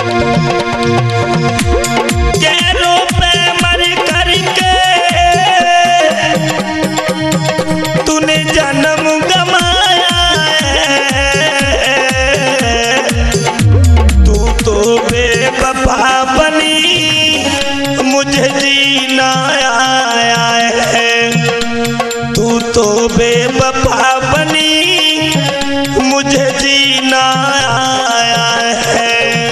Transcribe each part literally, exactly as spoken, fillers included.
गैरों पे मर करके तूने जन्म गमाया है, तू तो बेवफा बनी मुझे जीना आया है, तू तो बेवफा बनी मुझे जीना आया है।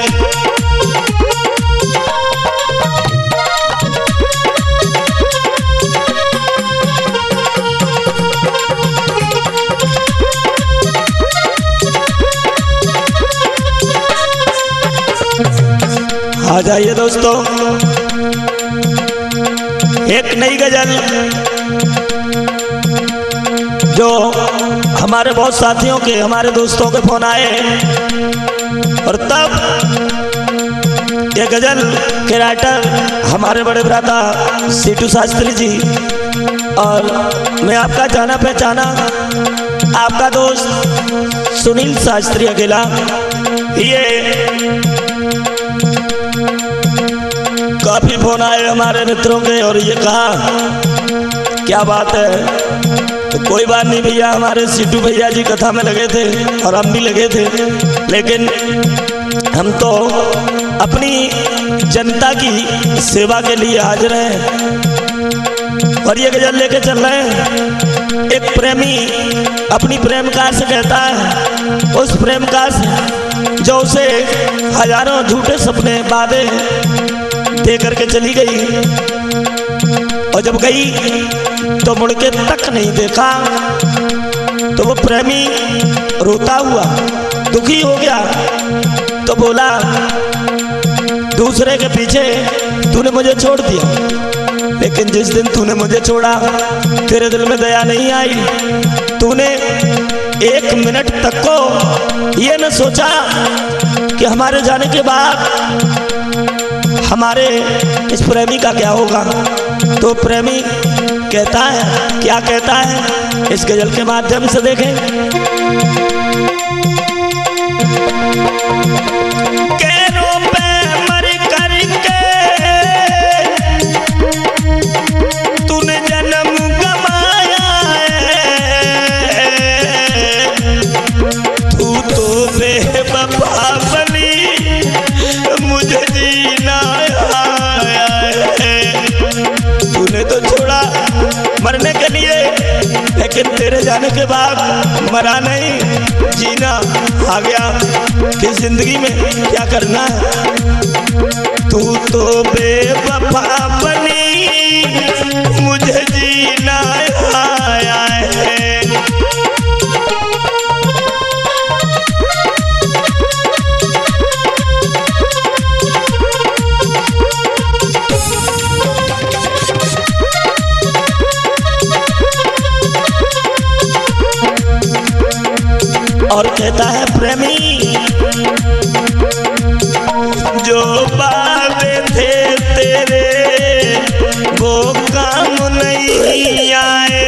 आ जाइए दोस्तों, एक नई गजल जो हमारे बहुत साथियों के, हमारे दोस्तों के फोन आए और तब ये गजल के राइटर हमारे बड़े भ्राता सीटू शास्त्री जी और मैं आपका जाना पहचाना आपका दोस्त सुनील शास्त्री अकेला। ये काफी फोन आए हमारे मित्रों के और ये कहा क्या बात है, तो कोई बात नहीं भैया, हमारे सीटू भैया जी कथा में लगे थे और हम भी लगे थे, लेकिन हम तो अपनी जनता की सेवा के लिए हाजिर हैं और ये गजल लेके चल रहे हैं। एक प्रेमी अपनी प्रेमिका से कहता है, उस प्रेमिका से जो उसे हजारों झूठे सपने वादे दे करके चली गई और जब गई तो मुड़ के तक नहीं देखा, तो वो प्रेमी रोता हुआ दुखी हो गया तो बोला दूसरे के पीछे तूने मुझे छोड़ दिया, लेकिन जिस दिन तूने मुझे छोड़ा तेरे दिल में दया नहीं आई, तूने एक मिनट तक को ये न सोचा कि हमारे जाने के बाद हमारे इस प्रेमी का क्या होगा। तो प्रेमी कहता है, क्या कहता है इस गजल के माध्यम से देखें। गैरों पे मर करके तूने जन्म गमाया है, तू तो बेवफा बनी मुझे जीना आया है, तूने तो छोड़ा मरने के लिए, लेकिन तेरे जाने के बाद मरा नहीं, जीना आ गया कि जिंदगी में क्या करना है। तू तो बेवफा बनी मुझे जीना आया है। और कहता है प्रेमी जो वादे थे तेरे वो काम नहीं आए,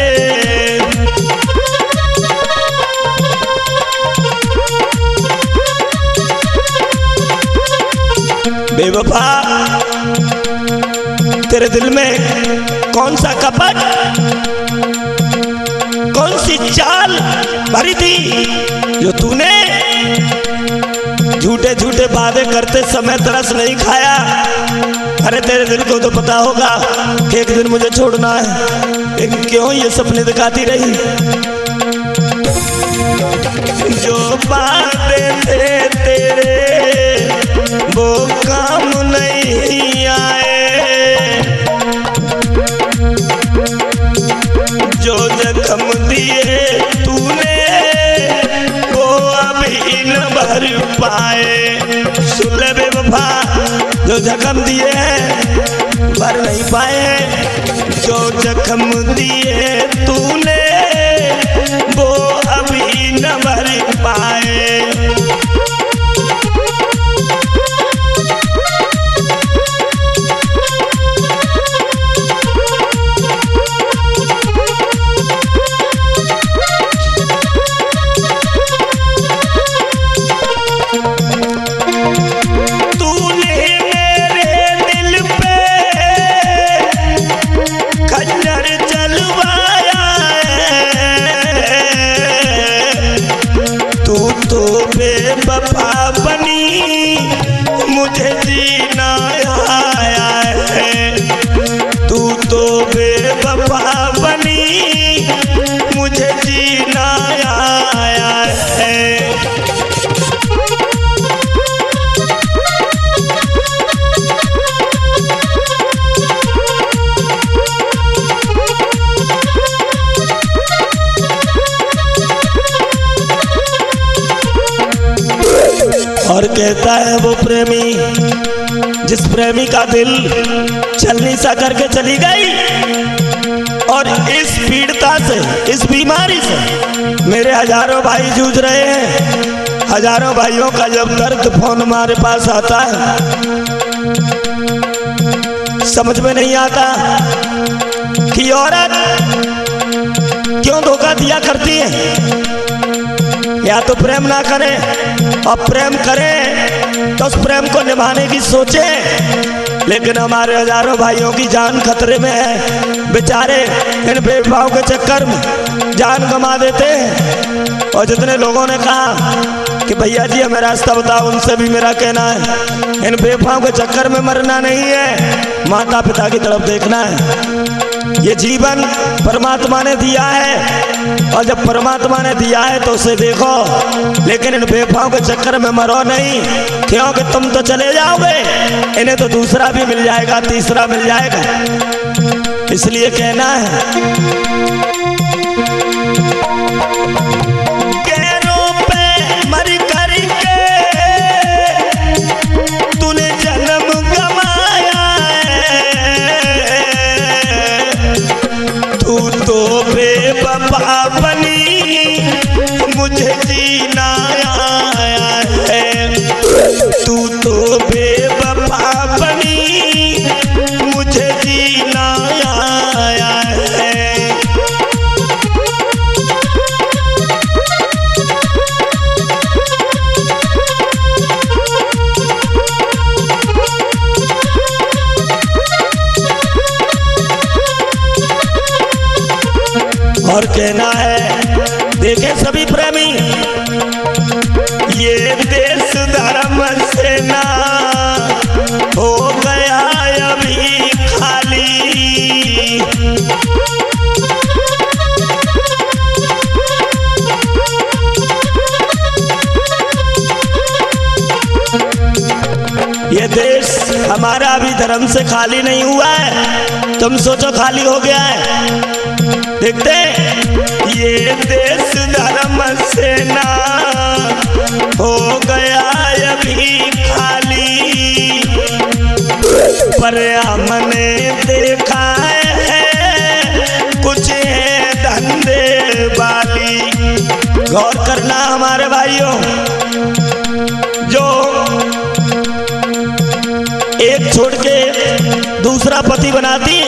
बेवफा तेरे दिल में कौन सा कपट, कौन सी चाल भरी थी जो तूने झूठे झूठे वादे करते समय तरस नहीं खाया। अरे तेरे दिल को तो पता होगा कि एक दिन मुझे छोड़ना है, लेकिन क्यों ये सपने दिखाती रही। जो वादे थे तेरे वो काम नहीं आए, जो जख्म दिए तूने वो अभी न भर पाए। सुन ले बेवफा, जो जख्म दिए भर नहीं पाए, जो जख्म दिए तूने वो अभी न भर पाए। कहता है वो प्रेमी, जिस प्रेमी का दिल छलनी सा करके चली गई। और इस पीड़िता से, इस बीमारी से मेरे हजारों भाई जूझ रहे हैं। हजारों भाइयों का जब दर्द फोन हमारे पास आता है, समझ में नहीं आता कि औरत क्यों धोखा दिया करती है। या तो प्रेम ना करें, और प्रेम करें तो उस प्रेम को निभाने की सोचे। लेकिन हमारे हजारों भाइयों की जान खतरे में है, बेचारे इन बेवफाओं के चक्कर में जान गंवा देते हैं। और जितने लोगों ने कहा कि भैया जी हमें रास्ता बताओ, उनसे भी मेरा कहना है इन बेवफाओं के चक्कर में मरना नहीं है, माता पिता की तरफ देखना है। ये जीवन परमात्मा ने दिया है, और जब परमात्मा ने दिया है तो उसे देखो। लेकिन इन बेवफाओं के चक्कर में मरो नहीं, क्योंकि तुम तो चले जाओगे, इन्हें तो दूसरा भी मिल जाएगा, तीसरा मिल जाएगा। इसलिए कहना है पैरों पे मर करके तूने जन्म गंवाया है, तू तो बेवफा बनी मुझे जीना आया है, तू तो बेवफा बनी मुझे जीना आया है। और कहना है, देखे सभी प्रेमी, ये देश धर्म से ना हो गया अभी खाली, ये देश हमारा अभी धर्म से खाली नहीं हुआ है। तुम सोचो खाली हो गया है। देखते ये देश धर्म से ना हो गया अभी खाली, पर हमने देखा है कुछ है धंधे वाली। गौर करना हमारे भाइयों, जो एक छोड़ के दूसरा पति बनाती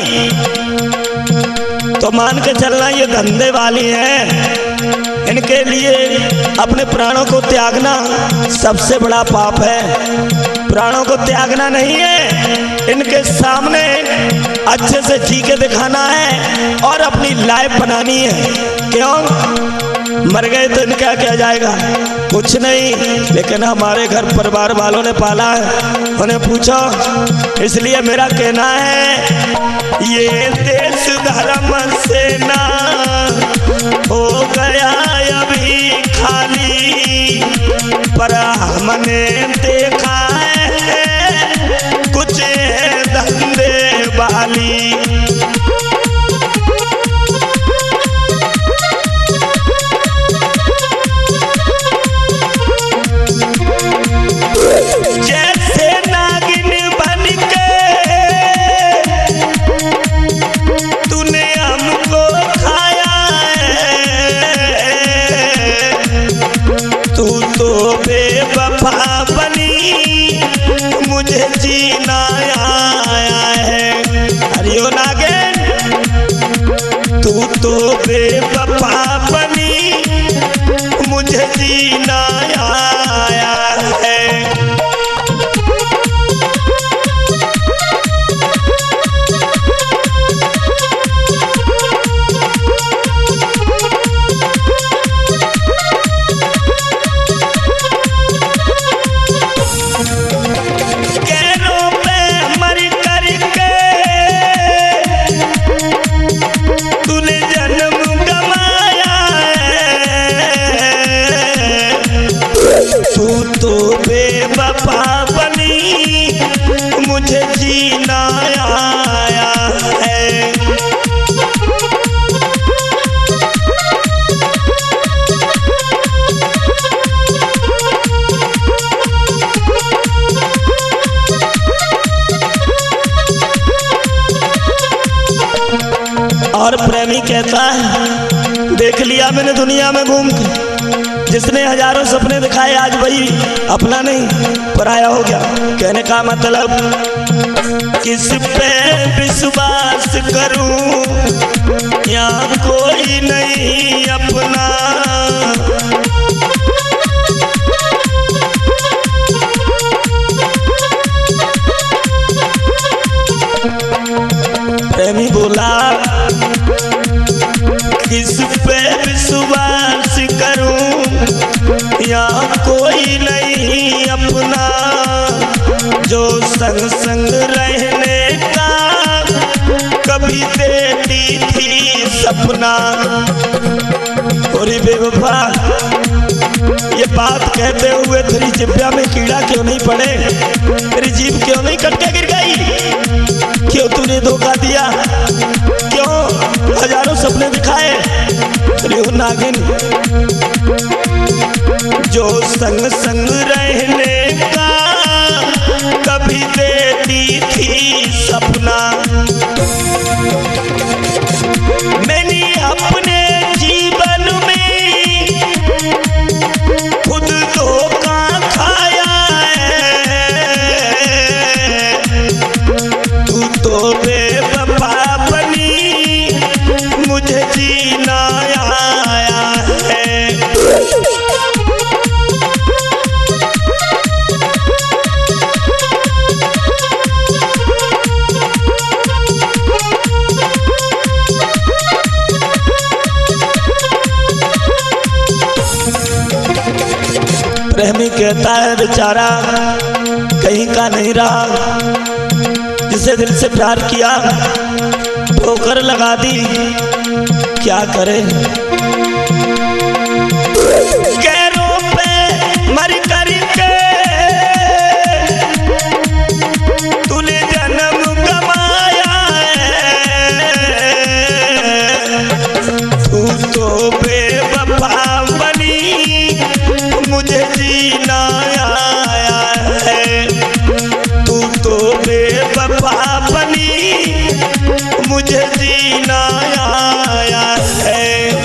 तो मान के चलना ये धंधे वाली है। इनके लिए अपने प्राणों को त्यागना सबसे बड़ा पाप है। प्राणों को त्यागना नहीं है, इनके सामने अच्छे से जी के दिखाना है और अपनी लाइफ बनानी है। क्यों? मर गए तो इनका क्या जाएगा? कुछ नहीं, लेकिन हमारे घर परिवार वालों ने पाला है, उन्हें पूछो। इसलिए मेरा कहना है, ये देश धर्म से ना हो गया अभी खाली, पर हमने देखा है कुछ है धंधे वाली। जैसे नागिन बन के तूने हमको खाया है, तू तो बेवफा बनी मुझे जीना आया है। हरियो नागिन, तू तो बेवफा बनी मुझे जीना आया है। कैरों पे मर करके तूने जन्म गंवाया है, तू तो बेवफा बनी मुझे जीना आया है। कहता है देख लिया मैंने दुनिया में घूम के, जिसने हजारों सपने दिखाए आज वही अपना नहीं पराया हो गया। कहने का मतलब किस पे विश्वास करूं, यहाँ कोई नहीं अपना। प्रेमी बोला किस पे विश्वास करूं, यहाँ कोई नहीं अपना। जो संग संग रहने का कभी देती थी सपना। और बेवफा ये बात कहते हुए तेरी जिब्या में कीड़ा क्यों नहीं पड़े, तेरी जीभ क्यों नहीं कट के गिर गई, क्यों तूने धोखा दिया, क्यों हजारों सपने दिखाए। नागिन जो संग संग रहने का कभी देती थी सपना। मैंने अपने जीवन में खुद धोखा खाया है, तू तो बेवफा बनी मुझे जीना आया है। प्रेमी कहता है बेचारा कहीं का नहीं रहा, जिसे दिल से प्यार किया ठोकर लगा दी, क्या करे। गैरों पे मर कर के तूने जन्म गवाया है, तू तो बेवफा बनी मुझे जीना आया है, तू तो बेवफा बनी मुझे जीना आया है।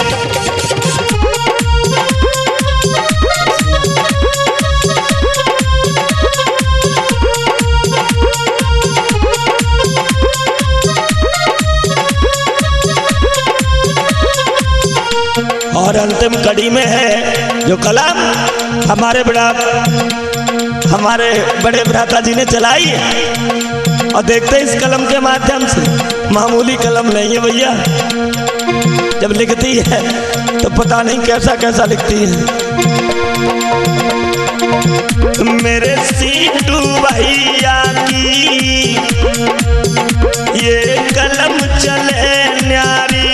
और अंतिम कड़ी में है जो कलम हमारे बड़ा हमारे बड़े भ्राता जी ने चलाई है। और देखते इस कलम के माध्यम से, मामूली कलम नहीं है भैया, जब लिखती है तो पता नहीं कैसा कैसा लिखती है। मेरे सीटू भैया की ये कलम चले न्यारी,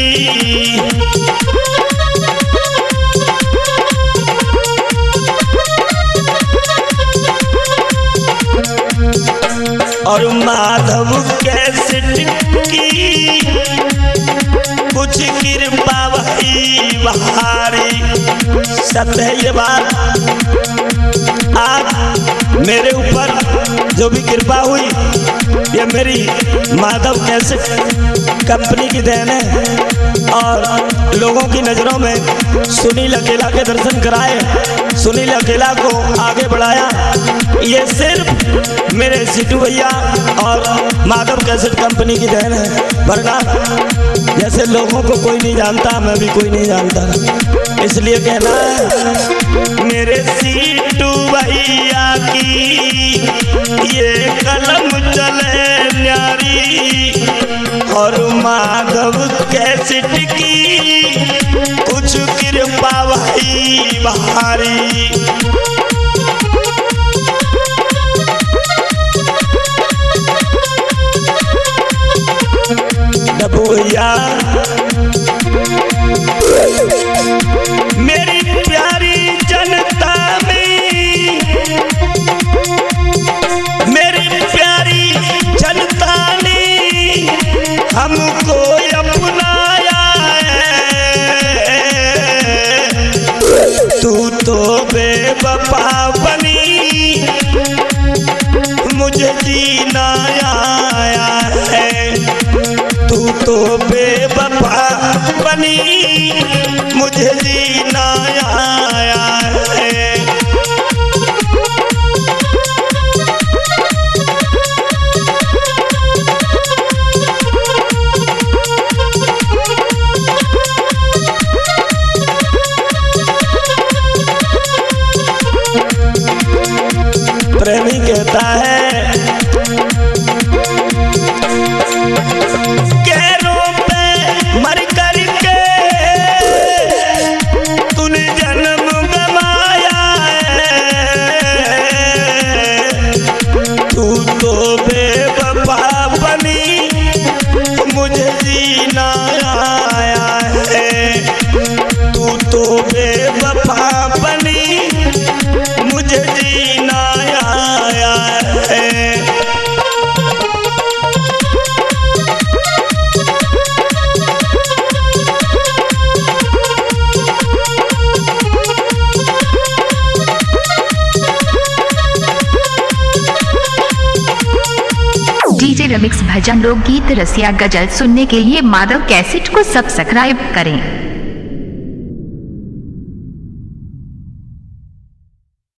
और माधव कैसेट की कुछ कृपा वही बहारी। सत्य है ये बात, आज मेरे ऊपर जो भी कृपा हुई ये मेरी माधव कैसेट कंपनी की देन है। और लोगों की नज़रों में सुनील अकेला के दर्शन कराए, सुनील अकेला को आगे बढ़ाया, ये सिर्फ मेरे सीटू भैया और माधव कैसेट कंपनी की देन है। वरना जैसे लोगों को कोई नहीं जानता, मैं भी कोई नहीं जानता। इसलिए कहना है मेरे सीटू भैया की ये कलम चले न्यारी, और माधव कैसेट की कुछ कृपा वही बहारी। भैया मेरी प्यारी जनता में, मेरी प्यारी जनता ने हमको अपनाया है, तू तो बेवफा बनी मुझे जीना आया है, तू तो बेवफा बनी मुझे जीना आया है। प्रेमी कहता है गैरों पे मर कर के तूने जन्म गवाया है। तू तो बेवफा बनी मुझे जीना आया है। तू तो बेवफा बनी मुझे जीना आया है। डीजे रिमिक्स भजन लोकगीत रसिया गजल सुनने के लिए माधव कैसेट को सब्सक्राइब करें।